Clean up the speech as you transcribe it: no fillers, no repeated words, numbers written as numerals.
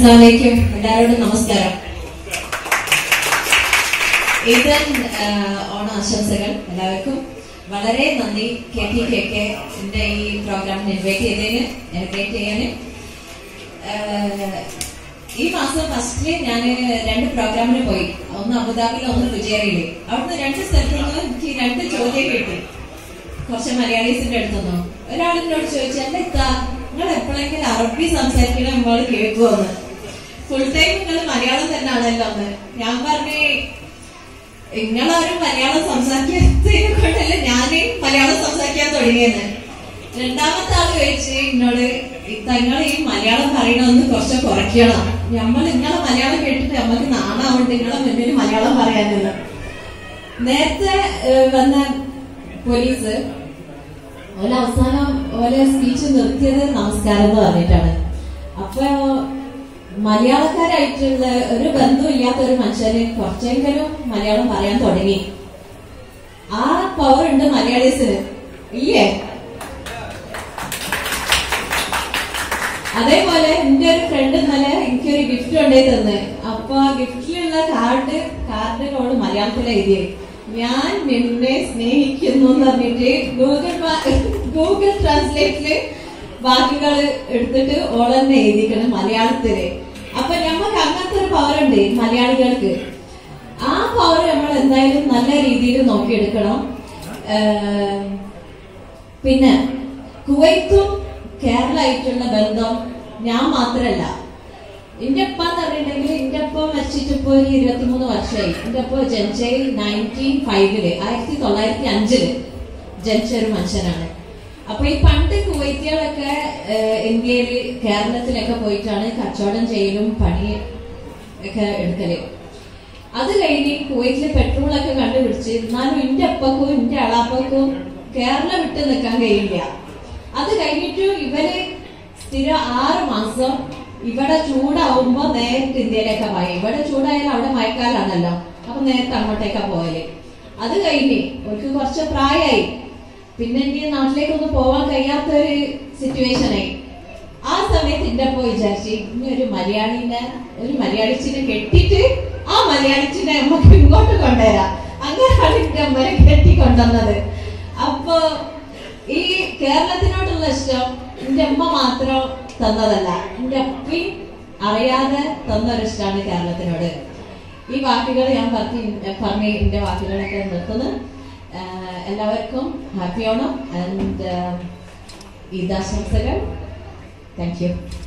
അസ്സലാമലൈക്കും എല്ലാവരോടും നമസ്കാരം. ഈദൻ ഓണാശംസകൾ എല്ലാവർക്കും. വളരെ നന്ദി KTKK എന്റെ ഈ പ്രോഗ്രാമിന് ഇൻവൈറ്റ് ചെയ്യാന്. ഈ മാസം ഫസ്റ്റില് ഞാൻ 2 പ്രോഗ്രാമിന് പോയി. ഒന്ന് അബുദാബിയിലും ഒന്ന് ഫുജേറയില്. അവിടുന്ന് 2 സ്ഥലത്തു നിന്ന് എനിക്ക് 2 ചോദ്യം കിട്ടി. കുറച്ച് മലയാളീസിന്റെ അടുത്തുനിന്നു. ഒരാളിനോട് ചോദിച്ചാൽ നിങ്ങൾ എപ്പോഴെങ്കിലും അറബി സംസാരിക്കണ നമ്മൾ കേൾക്കുമെന്ന്. ഫുൾ ടൈം നിങ്ങൾ മലയാളം തന്നെയാണല്ലോ എന്ന്. ഞാൻ പറഞ്ഞേ നിങ്ങളാരും മലയാളം സംസാരിക്കാത്തതിനെ കൊണ്ടല്ലേ ഞാന് മലയാളം സംസാരിക്കാൻ തുടങ്ങിയെന്ന്. രണ്ടാമത്തെ ആള് ചോദിച്ച് എന്നോട് നിങ്ങൾ ഈ മലയാളം പറയണമെന്ന് കുറച്ച് കുറയ്ക്കണം. നിങ്ങളെ മലയാളം കേട്ടിട്ട് നമ്മക്ക് നാണാവുണ്ട് നിങ്ങളെ മുന്നിൽ മലയാളം പറയാനുള്ള. നേരത്തെ വന്ന പോലീസ് അവസാനം സ്പീച്ച് നിർത്തിയത് നമസ്കാരം എന്ന് പറഞ്ഞിട്ടാണ്. അപ്പൊ മലയാളക്കാരായിട്ടുള്ള ഒരു ബന്ധമില്ലാത്ത ഒരു മനുഷ്യന് കുറച്ചെങ്കിലും മലയാളം പറയാൻ തുടങ്ങി. ആ പവർ ഉണ്ട് മലയാളീസിന്, ഇല്ലേ? അതേപോലെ എന്റെ ഒരു ഫ്രണ്ട് ഇന്നലെ എനിക്കൊരു ഗിഫ്റ്റ് കൊണ്ടേ തന്നെ. അപ്പൊ ആ ഗിഫ്റ്റിലുള്ള കാർഡിനോട് മലയാളത്തിൽ എഴുതിയത് ഞാൻ നിന്നെ സ്നേഹിക്കുന്നു എന്ന് പറഞ്ഞിട്ട് ഗൂഗിൾ ട്രാൻസ്ലേറ്റില് വാക്കുകൾ എടുത്തിട്ട് ഓളെന്നെ എഴുതിക്കണം മലയാളത്തില്. അപ്പൊ നമുക്ക് അങ്ങനത്തെ ഒരു പവർ ഉണ്ട് മലയാളികൾക്ക്. ആ പവർ നമ്മൾ എന്തായാലും നല്ല രീതിയിൽ നോക്കിയെടുക്കണം. പിന്നെ കുവൈത്തും കേരളമായിട്ടുള്ള ബന്ധം ഞാൻ മാത്രല്ല. എന്റെ അപ്പ എന്ന് പറഞ്ഞിട്ടുണ്ടെങ്കിൽ എന്റെ അപ്പ മരിച്ചിട്ട് ഇപ്പൊ 23 വർഷമായി. എന്റെ അപ്പ ജനിച്ചത് 1905 1905 ജനിച്ച ഒരു മനുഷ്യനാണ്. അപ്പൊ ഈ പണ്ട് കുവൈത്തികളൊക്കെ ഇന്ത്യയില് കേരളത്തിലൊക്കെ പോയിട്ടാണ് കച്ചവടം ചെയ്യലും പണി ഒക്കെ എടുക്കല്. അത് കഴിഞ്ഞ് കുവൈറ്റില് പെട്രോളൊക്കെ കണ്ടുപിടിച്ച് എന്നാലും എന്റെ അപ്പക്കും എന്റെ അളാപ്പക്കും കേരളം വിട്ട് നിൽക്കാൻ കഴിയില്ല. അത് കഴിഞ്ഞിട്ട് ഇവര് സ്ഥിരം 6 മാസം ഇവിടെ ചൂടാവുമ്പോ നേരിട്ട് ഇന്ത്യയിലേക്കാ പോയി. ഇവിടെ ചൂടായാലും അവിടെ മഴക്കാലാണല്ലോ, അപ്പൊ നേരത്തെ അങ്ങോട്ടേക്കാ പോയല്. അത് കഴിഞ്ഞ് അവർക്ക് കുറച്ച് പ്രായമായി. പിന്നെ എനിക്ക് നാട്ടിലേക്കൊന്നും പോവാൻ കഴിയാത്തൊരു സിറ്റുവേഷനായി. ആ സമയത്ത് എന്റെ അപ്പൊ വിചാരിച്ചു ഇനി ഒരു മലയാളിച്ചിനെ കെട്ടിട്ട് ആ മലയാളിച്ചിനെ നമുക്ക് ഇങ്ങോട്ട് കൊണ്ടുവരാം. അങ്ങനെയാണ് എന്റെ അമ്മനെ കെട്ടിക്കൊണ്ടുവന്നത്. അപ്പൊ ഈ കേരളത്തിനോടുള്ള ഇഷ്ടം എന്റെ അമ്മ മാത്രം തന്നതല്ല, എന്റെ അപ്പയും അറിയാതെ തന്നൊരിഷ്ടമാണ് കേരളത്തിനോട്. ഈ വാക്കുകൾ ഞാൻ പറഞ്ഞ് എന്റെ വാക്കുകളൊക്കെ നിർത്തുന്നു. എല്ലാവർക്കും ഹാപ്പി ഓണം ആൻഡ് ഈദാശംസകൾ. Thank U.